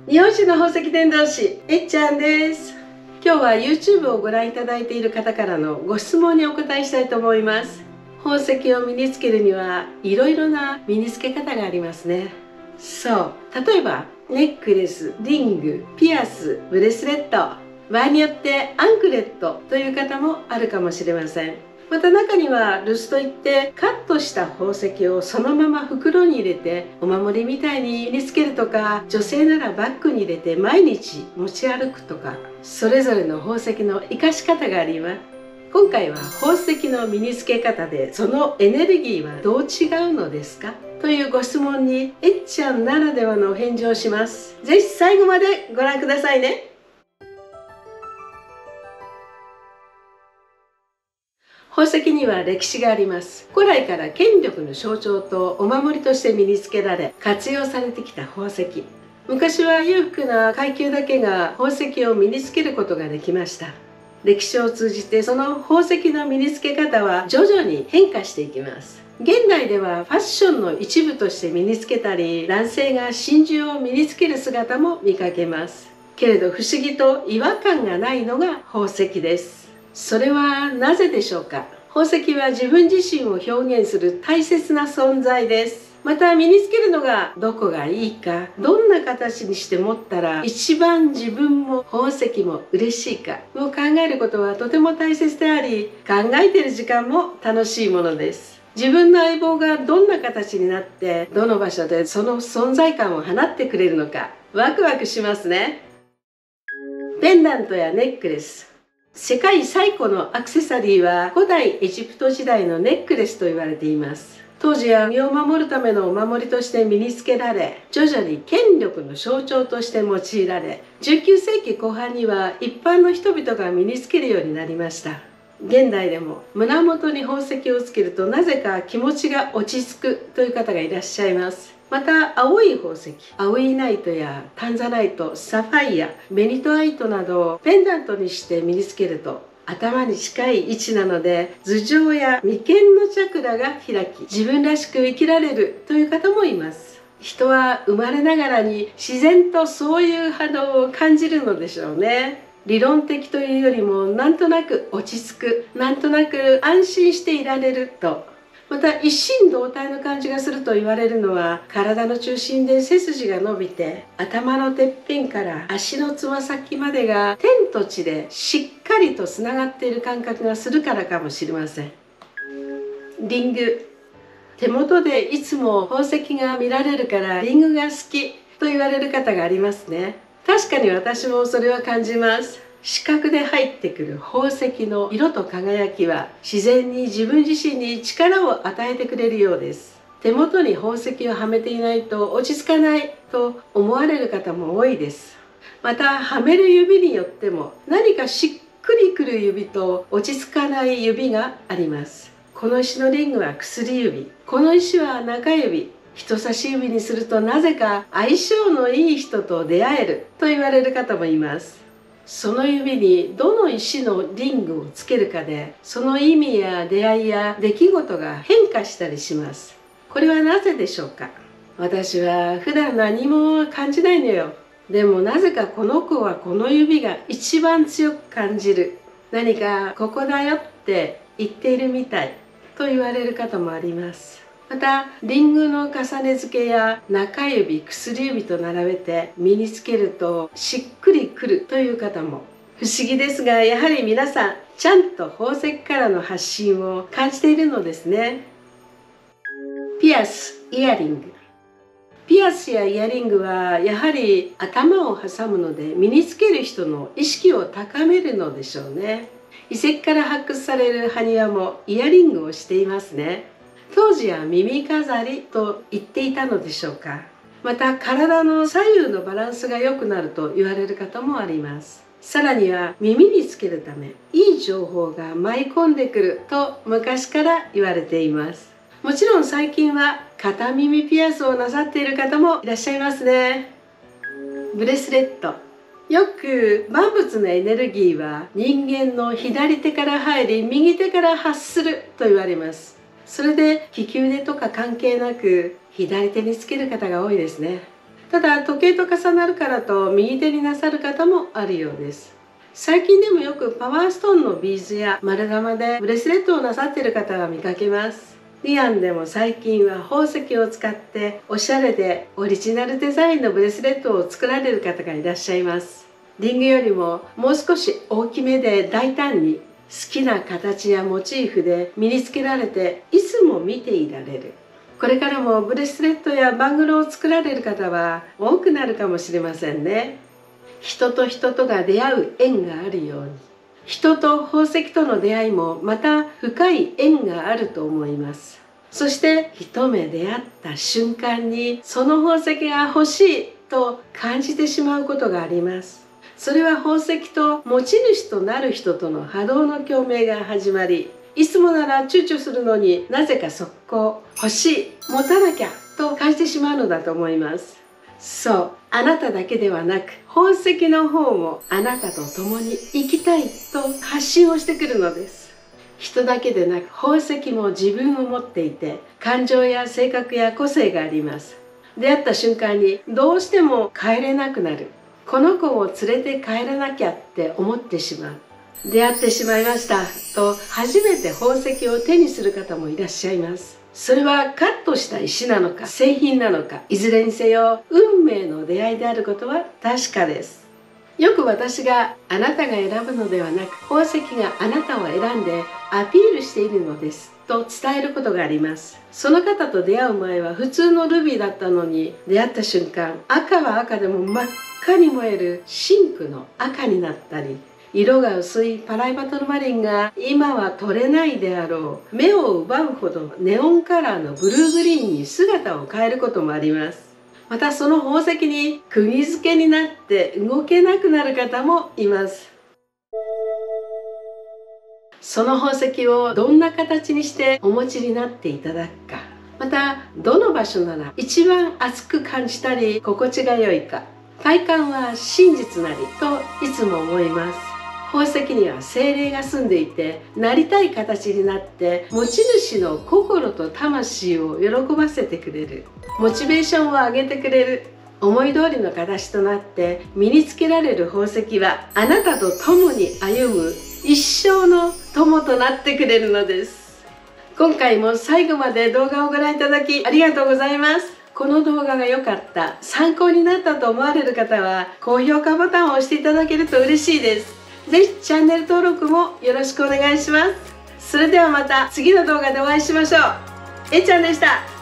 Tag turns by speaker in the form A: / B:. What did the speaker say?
A: 日本酒の宝石伝道師えっちゃんです。今日は YouTube をご覧いただいている方からのご質問にお答えしたいと思います。宝石を身につけるにはいろいろな身につけ方がありますね。そう、例えばネックレス、リング、ピアス、ブレスレット、場合によってアンクレットという方もあるかもしれません。また中には留守といってカットした宝石をそのまま袋に入れてお守りみたいに身につけるとか、女性ならバッグに入れて毎日持ち歩くとか、それぞれの宝石の生かし方があります。今回は宝石の身につけ方でそのエネルギーはどう違うのですかというご質問にえっちゃんならではのお返事をします。ぜひ最後までご覧くださいね。宝石には歴史があります。古来から権力の象徴とお守りとして身につけられ活用されてきた宝石。昔は裕福な階級だけが宝石を身につけることができました。歴史を通じてその宝石の身につけ方は徐々に変化していきます。現代ではファッションの一部として身につけたり、男性が真珠を身につける姿も見かけます。けれど不思議と違和感がないのが宝石です。それはなぜでしょうか。宝石は自分自身を表現する大切な存在です。また身につけるのがどこがいいか、どんな形にして持ったら一番自分も宝石も嬉しいかを考えることはとても大切であり、考えている時間も楽しいものです。自分の相棒がどんな形になってどの場所でその存在感を放ってくれるのかワクワクしますね。ペンダントやネックレス、世界最古のアクセサリーは古代エジプト時代のネックレスと言われています。当時は身を守るためのお守りとして身につけられ、徐々に権力の象徴として用いられ、19世紀後半には一般の人々が身につけるようになりました。現代でも胸元に宝石をつけるとなぜか気持ちが落ち着くという方がいらっしゃいます。また青い宝石、アウイナイトやタンザナイト、サファイア、ベニトアイトなどをペンダントにして身につけると頭に近い位置なので頭上や眉間のチャクラが開き、自分らしく生きられるという方もいます。人は生まれながらに自然とそういう波動を感じるのでしょうね。理論的というよりもなんとなく落ち着く、なんとなく安心していられると。また一心同体の感じがすると言われるのは、体の中心で背筋が伸びて頭のてっぺんから足のつま先までが天と地でしっかりとつながっている感覚がするからかもしれません。リング、手元でいつも宝石が見られるからリングが好きと言われる方がありますね。確かに私もそれは感じます。視覚で入ってくる宝石の色と輝きは自然に自分自身に力を与えてくれるようです。手元に宝石をはめていないと落ち着かないと思われる方も多いです。またはめる指によっても何かしっくりくる指と落ち着かない指があります。この石のリングは薬指、この石は中指、人差し指にするとなぜか相性のいい人と出会えると言われる方もいます。その指にどの石のリングをつけるかで、その意味や出会いや出来事が変化したりします。これはなぜでしょうか。私は普段何も感じないのよ。でもなぜかこの子はこの指が一番強く感じる。何かここだよって言っているみたいと言われる方もあります。またリングの重ね付けや中指、薬指と並べて身につけるとしっくりくるという方も。不思議ですが、やはり皆さんちゃんと宝石からの発信を感じているのですね。ピアス、イヤリング。ピアスやイヤリングはやはり頭を挟むので身につける人の意識を高めるのでしょうね。遺跡から発掘される埴輪もイヤリングをしていますね。当時は耳飾りと言っていたのでしょうか。また体の左右のバランスが良くなると言われる方もあります。さらには耳につけるためいい情報が舞い込んでくると昔から言われています。もちろん最近は片耳ピアスをなさっている方もいらっしゃいますね。ブレスレット。よく万物のエネルギーは人間の左手から入り右手から発すると言われます。それで利き腕とか関係なく左手につける方が多いですね。 ただ時計と重なるからと右手になさる方もあるようです。最近でもよくパワーストーンのビーズや丸玉でブレスレットをなさっている方が見かけます。リアンでも最近は宝石を使っておしゃれでオリジナルデザインのブレスレットを作られる方がいらっしゃいます。リングよりももう少し大きめで大胆に好きな形やモチーフで身につけられていつも見ていられる。これからもブレスレットやバングルを作られる方は多くなるかもしれませんね。人と人とが出会う縁があるように、人と宝石との出会いもまた深い縁があると思います。そして一目出会った瞬間にその宝石が欲しいと感じてしまうことがあります。それは宝石と持ち主となる人との波動の共鳴が始まり、いつもなら躊躇するのになぜか速攻欲しい、持たなきゃと感じてしまうのだと思います。そう、あなただけではなく宝石の方もあなたと共に生きたいと発信をしてくるのです。人だけでなく宝石も自分を持っていて感情や性格や個性があります。出会った瞬間にどうしても帰れなくなる、この子を連れて帰らなきゃって思ってしまう、出会ってしまいましたと初めて宝石を手にする方もいらっしゃいます。それはカットした石なのか製品なのか、いずれにせよ運命の出会いであることは確かです。よく私があなたが選ぶのではなく宝石があなたを選んでアピールしているのですと伝えることがあります。その方と出会う前は普通のルビーだったのに、出会った瞬間赤は赤でも真っ赤に燃える真紅の赤になったり、色が薄いパライバトルマリンが今は取れないであろう目を奪うほどネオンカラーのブルーグリーンに姿を変えることもあります。またその宝石に釘付けになって動けなくなる方もいます。その宝石をどんな形にしてお持ちになっていただくか、またどの場所なら一番熱く感じたり心地が良いか、体感は真実なりといつも思います。宝石には精霊が住んでいて、なりたい形になって持ち主の心と魂を喜ばせてくれる、モチベーションを上げてくれる、思い通りの形となって身につけられる宝石はあなたと共に歩む一生の友となってくれるのです。今回も最後まで動画をご覧いただきありがとうございます。この動画が良かった、参考になったと思われる方は高評価ボタンを押していただけると嬉しいです。ぜひチャンネル登録もよろしくお願いします。それではまた次の動画でお会いしましょう。えちゃんでした。